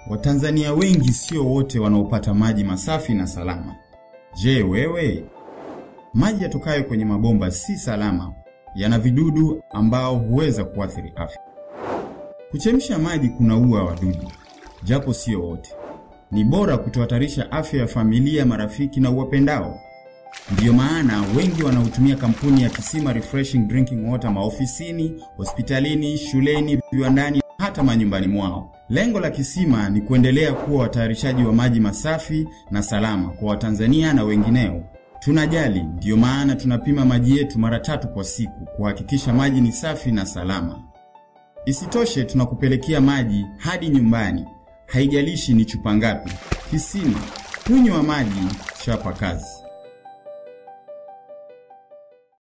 Watanzania wengi sio wote wanaopata maji masafi na salama. Je, wewe? Maji yatokayo kwenye mabomba si salama, yana vidudu ambao huweza kuathiri afya. Kuchemsha maji kunaua wadudu, japo sio wote. Ni bora kutohatarisha afya ya familia, marafiki na uwapendao. Ndiyo maana wengi wanaotumia kampuni ya Kisima Refreshing Drinking Water maofisini, hospitalini, shuleni, viwandani, hata manyumbani mwao. Lengo la Kisima ni kuendelea kuwa watayarishaji wa maji masafi na salama kwa Watanzania na wengineo. Tunajali, ndiyo maana tunapima maji yetu mara 3 kwa siku kuhakikisha maji ni safi na salama. Isitoshe, tunakupelekea maji hadi nyumbani. Haijalishi ni chupa ngapi. Kisima, kunywa maji, chapa kazi.